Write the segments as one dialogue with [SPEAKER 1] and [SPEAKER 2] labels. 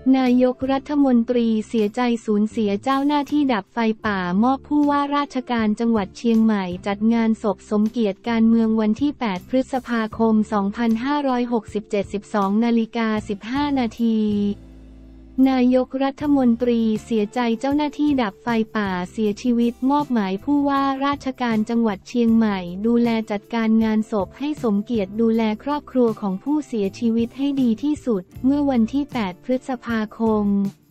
[SPEAKER 1] นายกรัฐมนตรีเสียใจสูญเสียเจ้าหน้าที่ดับไฟป่ามอบผู้ว่าราชการจังหวัดเชียงใหม่จัดงานศพสมเกียรติการเมืองวันที่ 8 พฤษภาคม 2567 12:15 นาทีนายกรัฐมนตรีเสียใจเจ้าหน้าที่ดับไฟป่าเสียชีวิตมอบหมายผู้ว่าราชการจังหวัดเชียงใหม่ดูแลจัดการงานศพให้สมเกียรติดูแลครอบครัวของผู้เสียชีวิตให้ดีที่สุดเมื่อวันที่ 8 พฤษภาคม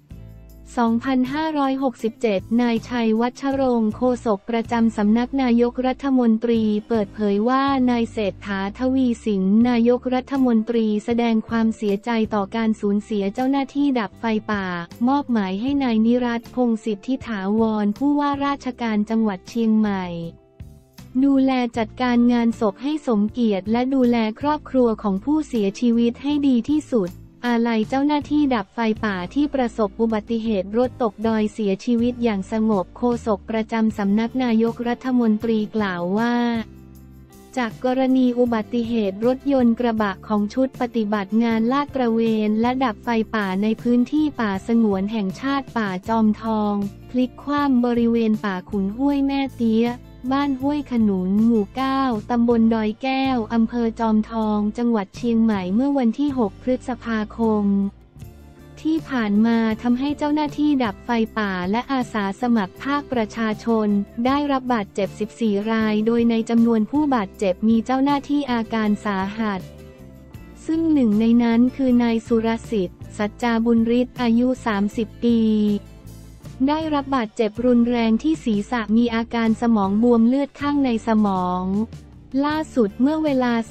[SPEAKER 1] 2567 นายชัยวัชรงค์โฆษกประจำสำนักนายกรัฐมนตรีเปิดเผยว่านายเศรษฐา ทวีสินนายกรัฐมนตรีแสดงความเสียใจต่อการสูญเสียเจ้าหน้าที่ดับไฟป่ามอบหมายให้นายนิรัตน์ พงษ์สิทธิถาวรผู้ว่าราชการจังหวัดเชียงใหม่ดูแลจัดการงานศพให้สมเกียรติและดูแลครอบครัวของผู้เสียชีวิตให้ดีที่สุดอาลัยเจ้าหน้าที่ดับไฟป่าที่ประสบอุบัติเหตุรถตกดอยเสียชีวิตอย่างสงบโฆษกประจำสำนักนายกรัฐมนตรีกล่าวว่าจากกรณีอุบัติเหตุรถยนต์กระบะของชุดปฏิบัติงานลาดตระเวนและดับไฟป่าในพื้นที่ป่าสงวนแห่งชาติป่าจอมทองพลิกคว่ำบริเวณป่าขุนห้วยแม่เตี้ยบ้านห้วยขนุนหมู่ 9 ตำบลดอยแก้วอำเภอจอมทองจังหวัดเชียงใหม่เมื่อวันที่ 6 พฤษภาคมที่ผ่านมาทำให้เจ้าหน้าที่ดับไฟป่าและอาสาสมัครภาคประชาชนได้รับบาดเจ็บ 14 รายโดยในจำนวนผู้บาดเจ็บมีเจ้าหน้าที่อาการสาหัสซึ่งหนึ่งในนั้นคือนายสุรสิทธิ์ สัจจาบุญฤทธิ์อายุ 30 ปีได้รับบาดเจ็บรุนแรงที่ศีรษะมีอาการสมองบวมเลือดข้างในสมองล่าสุดเมื่อเวลา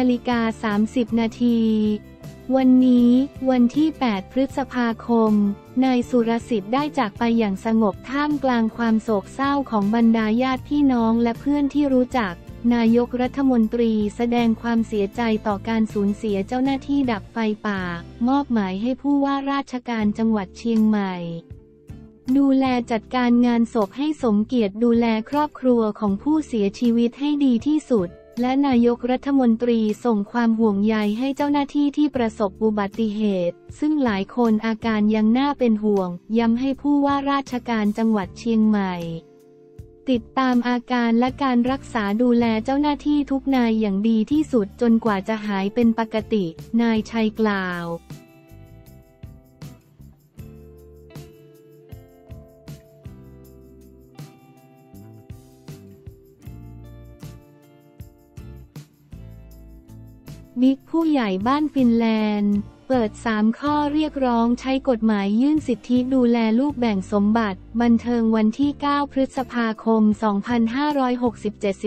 [SPEAKER 1] 3:30 นาทีวันนี้วันที่ 8 พฤษภาคมนายสุรสิทธิ์ได้จากไปอย่างสงบท่ามกลางความโศกเศร้าของบรรดาญาติพี่น้องและเพื่อนที่รู้จักนายกรัฐมนตรีแสดงความเสียใจต่อการสูญเสียเจ้าหน้าที่ดับไฟป่ามอบหมายให้ผู้ว่าราชการจังหวัดเชียงใหม่ดูแลจัดการงานศพให้สมเกียรติดูแลครอบครัวของผู้เสียชีวิตให้ดีที่สุดและนายกรัฐมนตรีส่งความห่วงใยให้เจ้าหน้าที่ที่ประสบอุบัติเหตุซึ่งหลายคนอาการยังน่าเป็นห่วงย้ำให้ผู้ว่าราชการจังหวัดเชียงใหม่ติดตามอาการและการรักษาดูแลเจ้าหน้าที่ทุกนายอย่างดีที่สุดจนกว่าจะหายเป็นปกตินายชัยกล่าวบิ๊กผู้ใหญ่บ้านฟินแลนด์เปิด 3 ข้อเรียกร้องใช้กฎหมายยื่นสิทธิดูแลลูกแบ่งสมบัติบันเทิงวันที่ 9 พฤษภาคม 2567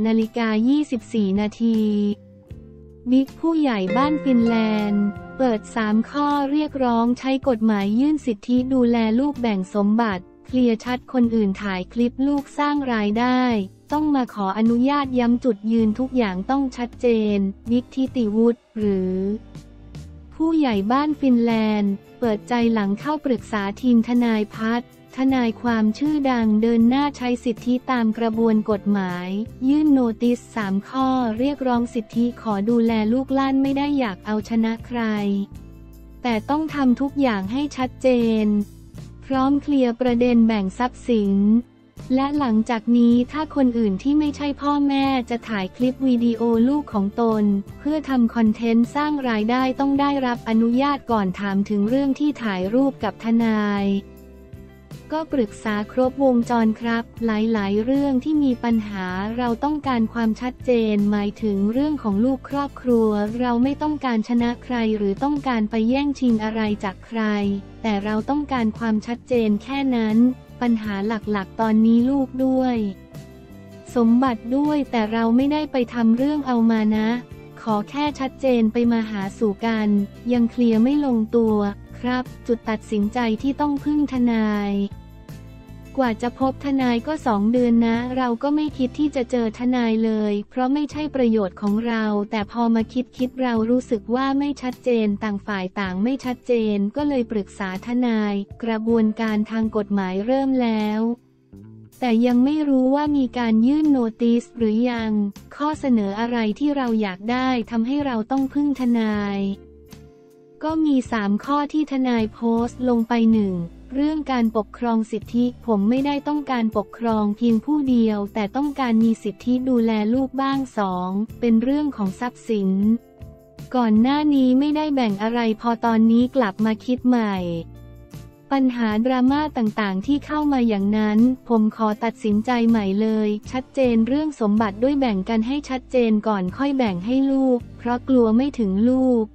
[SPEAKER 1] 11:24 นาทีบิ๊กผู้ใหญ่บ้านฟินแลนด์เปิด 3 ข้อเรียกร้องใช้กฎหมายยื่นสิทธิดูแลลูกแบ่งสมบัติเคลียร์ชัดคนอื่นถ่ายคลิปลูกสร้างรายได้ต้องมาขออนุญาตย้ำจุดยืนทุกอย่างต้องชัดเจนบิ๊กทิติวุฒิหรือผู้ใหญ่บ้านฟินแลนด์เปิดใจหลังเข้าปรึกษาทีมทนายพัฒน์ทนายความชื่อดังเดินหน้าใช้สิทธิตามกระบวนกฎหมายยื่นโนติส 3 ข้อเรียกร้องสิทธิขอดูแลลูกหลานไม่ได้อยากเอาชนะใครแต่ต้องทำทุกอย่างให้ชัดเจนพร้อมเคลียร์ประเด็นแบ่งทรัพย์สินและหลังจากนี้ถ้าคนอื่นที่ไม่ใช่พ่อแม่จะถ่ายคลิปวิดีโอลูกของตนเพื่อทำคอนเทนต์สร้างรายได้ต้องได้รับอนุญาตก่อนถามถึงเรื่องที่ถ่ายรูปกับทนายก็ปรึกษาครบวงจรครับหลายๆเรื่องที่มีปัญหาเราต้องการความชัดเจนหมายถึงเรื่องของลูกครอบครัวเราไม่ต้องการชนะใครหรือต้องการไปแย่งชิงอะไรจากใครแต่เราต้องการความชัดเจนแค่นั้นปัญหาหลักๆตอนนี้ลูกด้วยสมบัติด้วยแต่เราไม่ได้ไปทำเรื่องเอามานะขอแค่ชัดเจนไปมาหาสู่กันยังเคลียร์ไม่ลงตัวครับจุดตัดสินใจที่ต้องพึ่งทนายกว่าจะพบทนายก็2 เดือนนะเราก็ไม่คิดที่จะเจอทนายเลยเพราะไม่ใช่ประโยชน์ของเราแต่พอมาคิดเรารู้สึกว่าไม่ชัดเจนต่างฝ่ายต่างไม่ชัดเจนก็เลยปรึกษาทนายกระบวนการทางกฎหมายเริ่มแล้วแต่ยังไม่รู้ว่ามีการยื่นโนติสหรือยังข้อเสนออะไรที่เราอยากได้ทำให้เราต้องพึ่งทนายก็ก็มี3ข้อที่ทนายโพสต์ลงไป1เรื่องการปกครองสิทธิผมไม่ได้ต้องการปกครองเพียงผู้เดียวแต่ต้องการมีสิทธิดูแลลูกบ้าง2เป็นเรื่องของทรัพย์สินก่อนหน้านี้ไม่ได้แบ่งอะไรพอตอนนี้กลับมาคิดใหม่ปัญหาดราม่าต่างๆที่เข้ามาอย่างนั้นผมขอตัดสินใจใหม่เลยชัดเจนเรื่องสมบัติด้วยแบ่งกันให้ชัดเจนก่อนค่อยแบ่งให้ลูกเพราะกลัวไม่ถึงลูก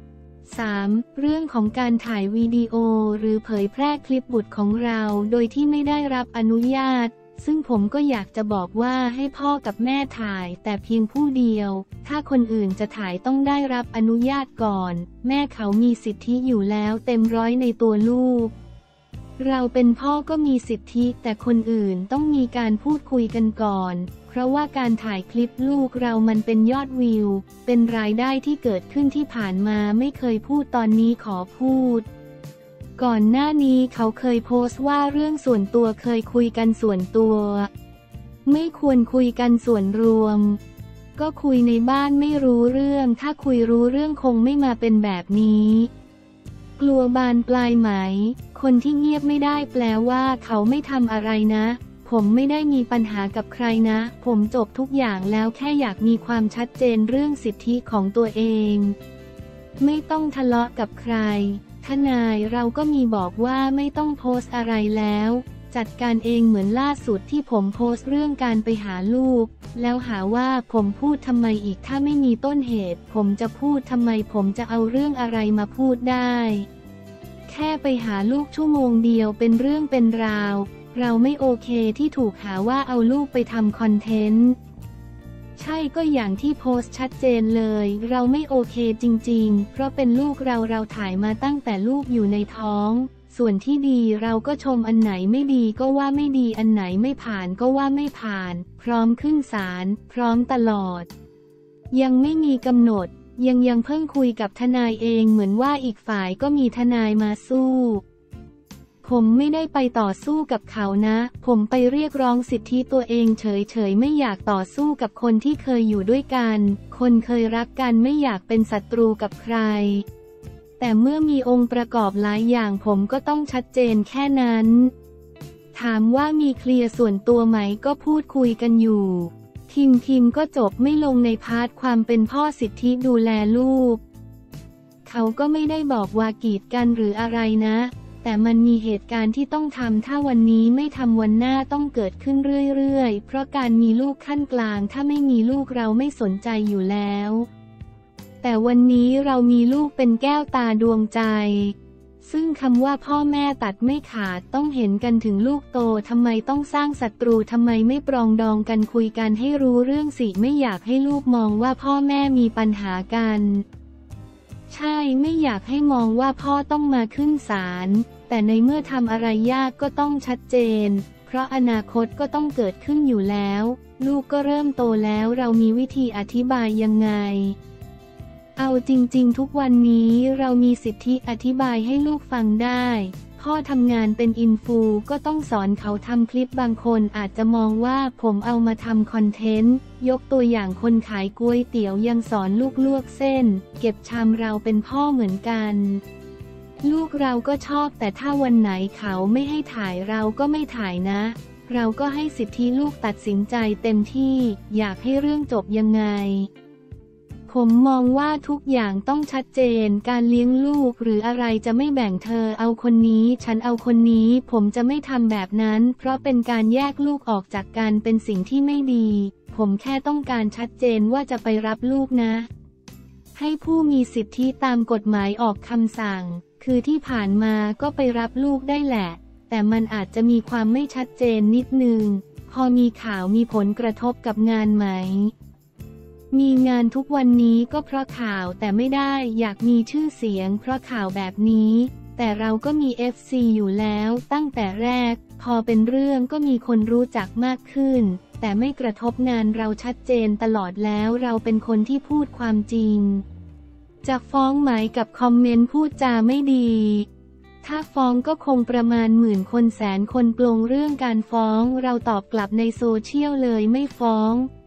[SPEAKER 1] 3เรื่องของการถ่ายวิดีโอหรือเผยแพร่คลิปบุตรของเราโดยที่ไม่ได้รับอนุญาตซึ่งผมก็อยากจะบอกว่าให้พ่อกับแม่ถ่ายแต่เพียงผู้เดียวถ้าคนอื่นจะถ่ายต้องได้รับอนุญาตก่อนแม่เขามีสิทธิอยู่แล้วเต็มร้อยในตัวลูกเราเป็นพ่อก็มีสิทธิแต่คนอื่นต้องมีการพูดคุยกันก่อนเพราะว่าการถ่ายคลิปลูกเรามันเป็นยอดวิวเป็นรายได้ที่เกิดขึ้นที่ผ่านมาไม่เคยพูดตอนนี้ขอพูดก่อนหน้านี้เขาเคยโพสต์ว่าเรื่องส่วนตัวเคยคุยกันส่วนตัวไม่ควรคุยกันส่วนรวมก็คุยในบ้านไม่รู้เรื่องถ้าคุยรู้เรื่องคงไม่มาเป็นแบบนี้กลัวบานปลายไหมคนที่เงียบไม่ได้แปลว่าเขาไม่ทำอะไรนะผมไม่ได้มีปัญหากับใครนะผมจบทุกอย่างแล้วแค่อยากมีความชัดเจนเรื่องสิทธิของตัวเองไม่ต้องทะเลาะกับใครทนายเราก็มีบอกว่าไม่ต้องโพสต์อะไรแล้วจัดการเองเหมือนล่าสุดที่ผมโพสต์เรื่องการไปหาลูกแล้วหาว่าผมพูดทำไมอีกถ้าไม่มีต้นเหตุผมจะพูดทำไมผมจะเอาเรื่องอะไรมาพูดได้แค่ไปหาลูกชั่วโมงเดียวเป็นเรื่องเป็นราวเราไม่โอเคที่ถูกหาว่าเอาลูกไปทำคอนเทนต์ใช่ก็อย่างที่โพสต์ชัดเจนเลยเราไม่โอเคจริงๆเพราะเป็นลูกเราถ่ายมาตั้งแต่ลูกอยู่ในท้องส่วนที่ดีเราก็ชมอันไหนไม่ดีก็ว่าไม่ดีอันไหนไม่ผ่านก็ว่าไม่ผ่านพร้อมขึ้นศาลพร้อมตลอดยังไม่มีกำหนดยังเพิ่งคุยกับทนายเองเหมือนว่าอีกฝ่ายก็มีทนายมาสู้ผมไม่ได้ไปต่อสู้กับเขานะผมไปเรียกร้องสิทธิตัวเองเฉยๆไม่อยากต่อสู้กับคนที่เคยอยู่ด้วยกันคนเคยรักกันไม่อยากเป็นศัตรูกับใครแต่เมื่อมีองค์ประกอบหลายอย่างผมก็ต้องชัดเจนแค่นั้นถามว่ามีเคลียร์ส่วนตัวไหมก็พูดคุยกันอยู่ทีมก็จบไม่ลงในพาร์ทความเป็นพ่อสิทธิดูแลลูกเขาก็ไม่ได้บอกว่ากีดกันหรืออะไรนะแต่มันมีเหตุการณ์ที่ต้องทำถ้าวันนี้ไม่ทำวันหน้าต้องเกิดขึ้นเรื่อยๆเพราะการมีลูกขั้นกลางถ้าไม่มีลูกเราไม่สนใจอยู่แล้วแต่วันนี้เรามีลูกเป็นแก้วตาดวงใจซึ่งคำว่าพ่อแม่ตัดไม่ขาดต้องเห็นกันถึงลูกโตทำไมต้องสร้างศัตรูทำไมไม่ปรองดองกันคุยกันให้รู้เรื่องสิไม่อยากให้ลูกมองว่าพ่อแม่มีปัญหากันใช่ไม่อยากให้มองว่าพ่อต้องมาขึ้นศาลแต่ในเมื่อทำอะไรยากก็ต้องชัดเจนเพราะอนาคตก็ต้องเกิดขึ้นอยู่แล้วลูกก็เริ่มโตแล้วเรามีวิธีอธิบายยังไงเอาจริงๆทุกวันนี้เรามีสิทธิอธิบายให้ลูกฟังได้พ่อทำงานเป็นอินฟูก็ต้องสอนเขาทำคลิปบางคนอาจจะมองว่าผมเอามาทำคอนเทนต์ยกตัวอย่างคนขายก๋วยเตี๋ยวยังสอนลูกลวกเส้นเก็บชามเราเป็นพ่อเหมือนกันลูกเราก็ชอบแต่ถ้าวันไหนเขาไม่ให้ถ่ายเราก็ไม่ถ่ายนะเราก็ให้สิทธิลูกตัดสินใจเต็มที่อยากให้เรื่องจบยังไงผมมองว่าทุกอย่างต้องชัดเจนการเลี้ยงลูกหรืออะไรจะไม่แบ่งเธอเอาคนนี้ฉันเอาคนนี้ผมจะไม่ทำแบบนั้นเพราะเป็นการแยกลูกออกจากกันเป็นสิ่งที่ไม่ดีผมแค่ต้องการชัดเจนว่าจะไปรับลูกนะให้ผู้มีสิทธิตามกฎหมายออกคำสั่งคือที่ผ่านมาก็ไปรับลูกได้แหละแต่มันอาจจะมีความไม่ชัดเจนนิดนึงพอมีข่าวมีผลกระทบกับงานไหมมีงานทุกวันนี้ก็เพราะข่าวแต่ไม่ได้อยากมีชื่อเสียงเพราะข่าวแบบนี้แต่เราก็มี FC อยู่แล้วตั้งแต่แรกพอเป็นเรื่องก็มีคนรู้จักมากขึ้นแต่ไม่กระทบงานเราชัดเจนตลอดแล้วเราเป็นคนที่พูดความจริงจะฟ้องไหมกับคอมเมนต์พูดจาไม่ดีถ้าฟ้องก็คงประมาณ10,000 คนแสนคนปลงเรื่องการฟ้องเราตอบกลับในโซเชียลเลยไม่ฟ้อง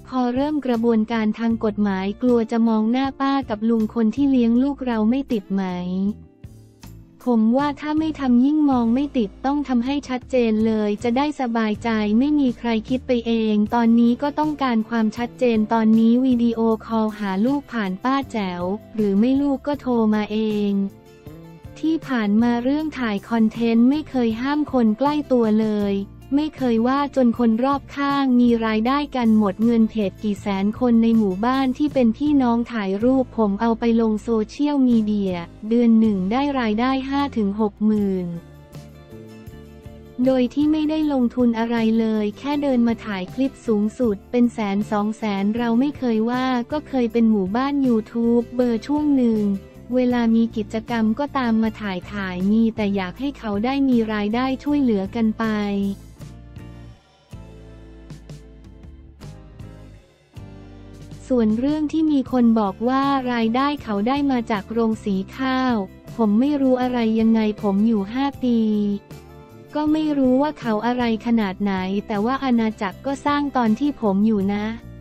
[SPEAKER 1] พอเริ่มกระบวนการทางกฎหมายกลัวจะมองหน้าป้ากับลุงคนที่เลี้ยงลูกเราไม่ติดไหมผมว่าถ้าไม่ทำยิ่งมองไม่ติดต้องทำให้ชัดเจนเลยจะได้สบายใจไม่มีใครคิดไปเองตอนนี้ก็ต้องการความชัดเจนตอนนี้วิดีโอคอลหาลูกผ่านป้าแจ๋วหรือไม่ลูกก็โทรมาเองที่ผ่านมาเรื่องถ่ายคอนเทนต์ไม่เคยห้ามคนใกล้ตัวเลยไม่เคยว่าจนคนรอบข้างมีรายได้กันหมดเงินเพจกี่แสนคนในหมู่บ้านที่เป็นพี่น้องถ่ายรูปผมเอาไปลงโซเชียลมีเดียเดือนหนึ่งได้รายได้ 5-6 หมื่นโดยที่ไม่ได้ลงทุนอะไรเลยแค่เดินมาถ่ายคลิปสูงสุดเป็น100,000-200,000เราไม่เคยว่าก็เคยเป็นหมู่บ้าน YouTube เบอร์ช่วงหนึ่งเวลามีกิจกรรมก็ตามมาถ่ายมีแต่อยากให้เขาได้มีรายได้ช่วยเหลือกันไปส่วนเรื่องที่มีคนบอกว่ารายได้เขาได้มาจากโรงสีข้าวผมไม่รู้อะไรยังไงผมอยู่5 ปีก็ไม่รู้ว่าเขาอะไรขนาดไหนแต่ว่าอาณาจักรก็สร้างตอนที่ผมอยู่นะ